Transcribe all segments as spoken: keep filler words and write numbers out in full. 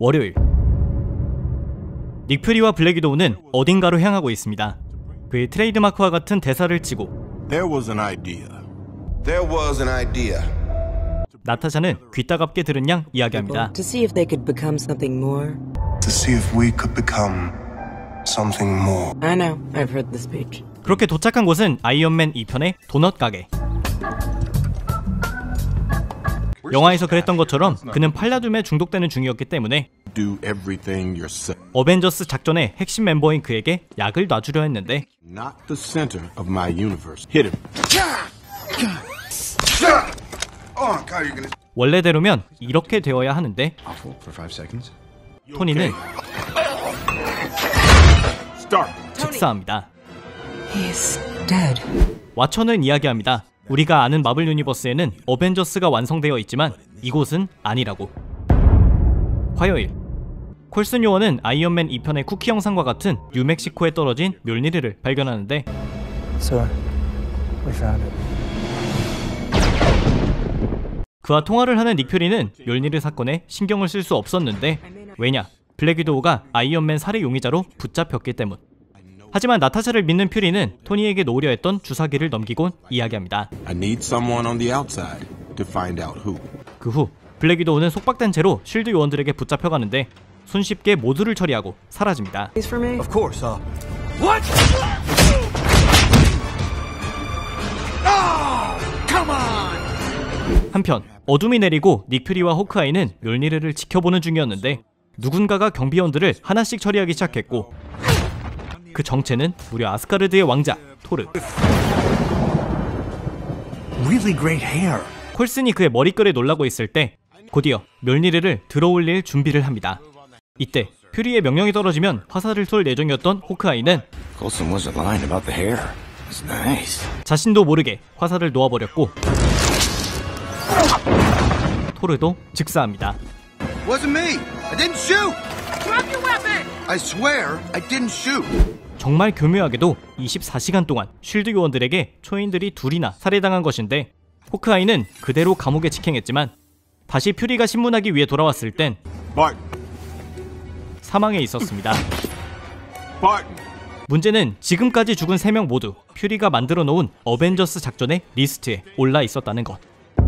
월요일, 닉 퓨리와 블랙 위도우는 어딘가로 향하고 있습니다. 그의 트레이드마크와 같은 대사를 치고 There was an idea. There was an idea. 나타샤는 귀따갑게 들은 양 이야기합니다. To see if they could become something more. To see if we could become something more. I know. I've heard the speech. 그렇게 도착한 곳은 아이언맨 이 편의 도넛 가게. 영화에서 그랬던 것처럼 그는 팔라듐에 중독되는 중이었기 때문에 Do everything yourself. 어벤져스 작전의 핵심 멤버인 그에게 약을 놔주려 했는데 Not the center of my universe. Hit him. Oh, God, you're gonna. 원래대로면 이렇게 되어야 하는데 Awful for five seconds. 토니는 Start. 즉사합니다. He's dead. 왓천은 이야기합니다. 우리가 아는 마블 유니버스에는 어벤져스가 완성되어 있지만 이곳은 아니라고. 화요일, 콜슨 요원은 아이언맨 이 편의 쿠키 영상과 같은 뉴멕시코에 떨어진 묠리르를 발견하는데 Sir, we found it. 그와 통화를 하는 닉 퓨리는 묠리르 사건에 신경을 쓸 수 없었는데 왜냐? 블랙 위도우가 아이언맨 살해 용의자로 붙잡혔기 때문. 하지만 나타샤를 믿는 퓨리는 토니에게 놓으려 했던 주사기를 넘기곤 이야기합니다. I need someone on the outside to find out who. 그 후 블랙 위도우는 속박된 채로 쉴드 요원들에게 붙잡혀가는데 손쉽게 모두를 처리하고 사라집니다. He's for me. Of course, uh. What? Oh, come on. 한편 어둠이 내리고 닉 퓨리와 호크아이는 묠리르를 지켜보는 중이었는데 누군가가 경비원들을 하나씩 처리하기 시작했고 그 정체는 무려 아스가르드의 왕자 토르. Really great hair. 콜슨이 그의 머리결에 놀라고 있을 때 곧이어 묠리르를 들어올릴 준비를 합니다. 이때 퓨리의 명령이 떨어지면 화살을 쏠 예정이었던 호크아이는 Coulson wasn't lying about the hair. It's nice. 자신도 모르게 화살을 놓아버렸고 토르도 즉사합니다. Wasn't me. I didn't shoot. Drop your weapon. I swear I didn't shoot. 정말 교묘하게도 이십사 시간 동안 쉴드 요원들에게 초인들이 둘이나 살해당한 것인데 호크아이는 그대로 감옥에 직행했지만 다시 퓨리가 신문하기 위해 돌아왔을 땐 Barton. 사망해 있었습니다. Barton. 문제는 지금까지 죽은 세 명 모두 퓨리가 만들어 놓은 어벤져스 작전의 리스트에 올라 있었다는 것.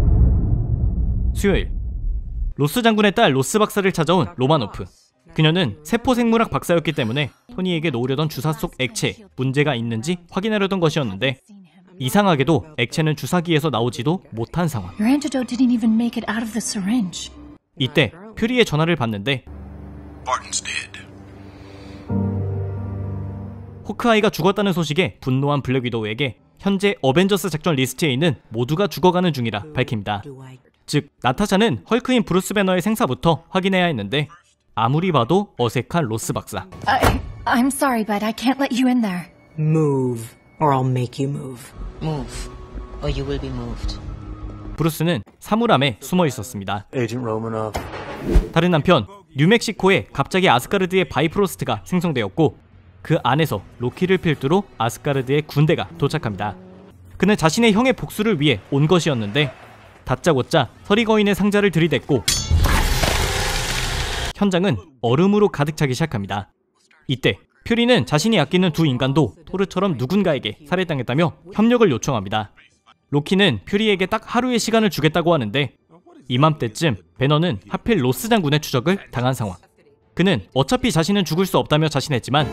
수요일, 로스 장군의 딸 로스 박사를 찾아온 로마노프. 그녀는 세포생물학 박사였기 때문에 토니에게 놓으려던 주사 속 액체에 문제가 있는지 확인하려던 것이었는데 이상하게도 액체는 주사기에서 나오지도 못한 상황. Your antidote didn't even make it out of the syringe. 이때 퓨리의 전화를 받는데 Barton's dead. 호크아이가 죽었다는 소식에 분노한 블랙 위도우에게 현재 어벤져스 작전 리스트에 있는 모두가 죽어가는 중이라 밝힙니다. 즉 나타샤는 헐크인 브루스 배너의 생사부터 확인해야 했는데 아무리 봐도 어색한 로스 박사. I, I'm sorry, but I can't let you in there. Move, or I'll make you move. Move, or you will be moved. 브루스는 사물함에 숨어 있었습니다. Agent Romanov. 다른 한편 뉴멕시코에 갑자기 아스가르드의 바이프로스트가 생성되었고 그 안에서 로키를 필두로 아스가르드의 군대가 도착합니다. 그는 자신의 형의 복수를 위해 온 것이었는데 다짜고짜 서리거인의 상자를 들이댔고 현장은 얼음으로 가득 차기 시작합니다. 이때 퓨리는 자신이 아끼는 두 인간도 토르처럼 누군가에게 살해당했다며 협력을 요청합니다. 로키는 퓨리에게 딱 하루의 시간을 주겠다고 하는데 이맘때쯤 배너는 하필 로스 장군의 추적을 당한 상황. 그는 어차피 자신은 죽을 수 없다며 자신했지만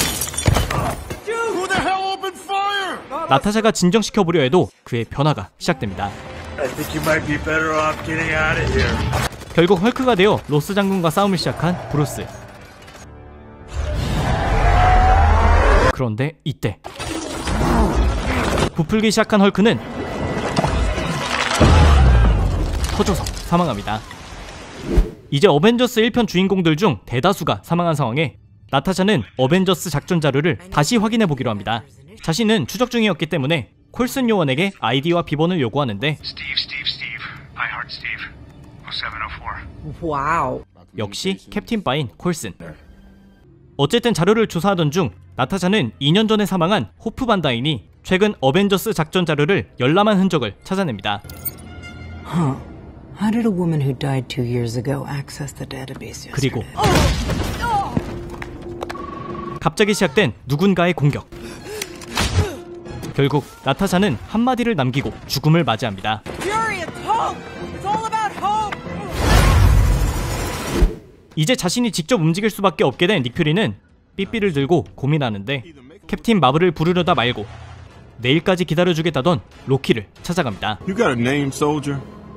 나타샤가 진정시켜보려 해도 그의 변화가 시작됩니다. I think you might be better off getting out of here. 결국 헐크가 되어 로스 장군과 싸움을 시작한 브루스. 그런데 이때 부풀기 시작한 헐크는 터져서 사망합니다. 이제 어벤져스 일 편 주인공들 중 대다수가 사망한 상황에 나타샤는 어벤져스 작전 자료를 다시 확인해보기로 합니다. 자신은 추적 중이었기 때문에 콜슨 요원에게 아이디와 비번을 요구하는데 Steve, Steve, Steve. I heart Steve. 칠백사. Wow. 역시 캡틴 바인 콜슨. 어쨌든 자료를 조사하던 중 나타샤는 이 년 전에 사망한 호프 반다인이 최근 어벤져스 작전 자료를 열람한 흔적을 찾아냅니다. Huh. How did a woman who died two years ago access the database yesterday? 그리고 갑자기 시작된 누군가의 공격. 결국 나타샤는 한마디를 남기고 죽음을 맞이합니다. 이제 자신이 직접 움직일 수밖에 없게 된 닉 퓨리는 삐삐를 들고 고민하는데 캡틴 마블을 부르려다 말고 내일까지 기다려주겠다던 로키를 찾아갑니다. You got a name, soldier?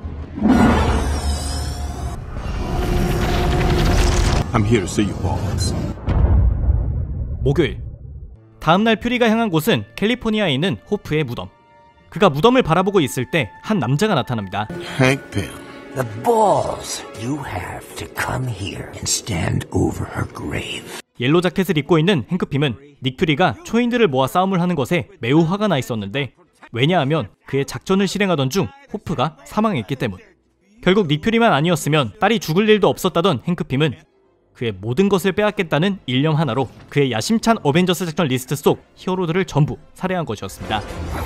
I'm here to see you, boss. 목요일, 다음날 퓨리가 향한 곳은 캘리포니아에 있는 호프의 무덤. 그가 무덤을 바라보고 있을 때 한 남자가 나타납니다. Hank Pym. The balls you have to come here and stand over her grave. 옐로 자켓을 입고 있는 행크 핌은 닉 퓨리가 초인들을 모아 싸움을 하는 것에 매우 화가 나 있었는데 왜냐하면 그의 작전을 실행하던 중 호프가 사망했기 때문. 결국 닉 퓨리만 아니었으면 딸이 죽을 일도 없었다던 행크 핌은 그의 모든 것을 빼앗겠다는 일념 하나로 그의 야심찬 어벤져스 작전 리스트 속 히어로들을 전부 살해한 것이었습니다.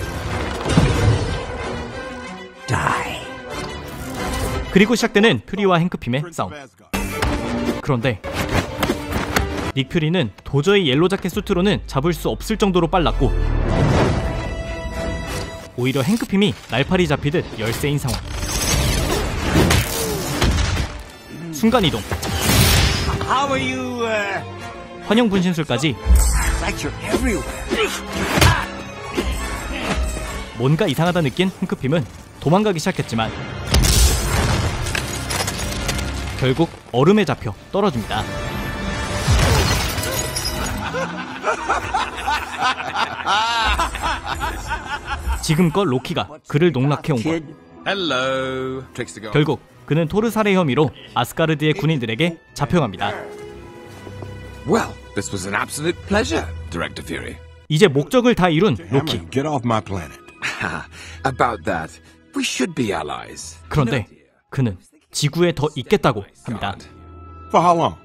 Die. 그리고 시작되는 퓨리와 행크 핌의 싸움. 그런데 닉 퓨리는 도저히 옐로 자켓 수트로는 잡을 수 없을 정도로 빨랐고 오히려 행크 핌이 날파리 잡히듯 열세인 상황. 순간이동, How are you, uh... 환영 분신술까지 like you're everywhere. 뭔가 이상하다 느낀 행크 핌은 도망가기 시작했지만 결국 얼음에 잡혀 떨어집니다. 지금껏 로키가 그를 농락해온 것. Hello. Tricks to go. 결국 그는 토르 살해 혐의로 아스가르드의 군인들에게 잡혀갑니다. Well, this was an absolute pleasure, Director Fury. 이제 목적을 다 이룬 로키. Hammond, get off my planet. About that, we should be allies. 그런데 그는 지구에 더 있겠다고 합니다. For how long?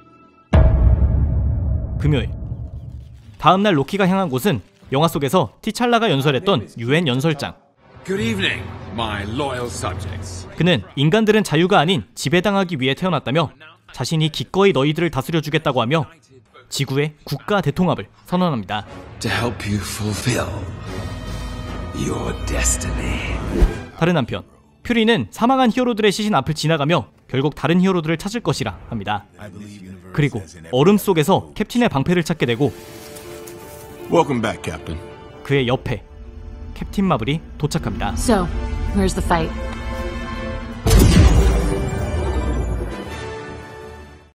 금요일, 다음날 로키가 향한 곳은 영화 속에서 티찰라가 연설했던 유엔 연설장. Good evening, my loyal subjects. 그는 인간들은 자유가 아닌 지배당하기 위해 태어났다며 자신이 기꺼이 너희들을 다스려주겠다고 하며 지구의 국가 대통합을 선언합니다. To help you fulfill your destiny. 다른 한편 퓨리는 사망한 히어로들의 시신 앞을 지나가며 결국 다른 히어로들을 찾을 것이라 합니다. 그리고 얼음 속에서 캡틴의 방패를 찾게 되고 Welcome back, Captain. 그의 옆에 캡틴 마블이 도착합니다. So, where's the fight?